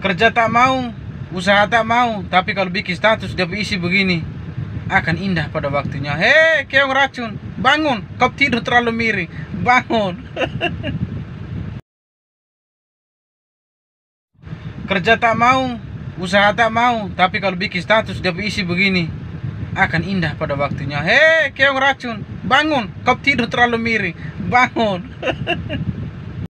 Kerja tak mau, usaha tak mau, tapi kalau bikin status dia isi begini, akan indah pada waktunya. Hei, keong racun, bangun, kau tidur terlalu miring, bangun. Kerja tak mau, usaha tak mau, tapi kalau bikin status dia isi begini, akan indah pada waktunya. Hei, keong racun, bangun, kau tidur terlalu miring, bangun.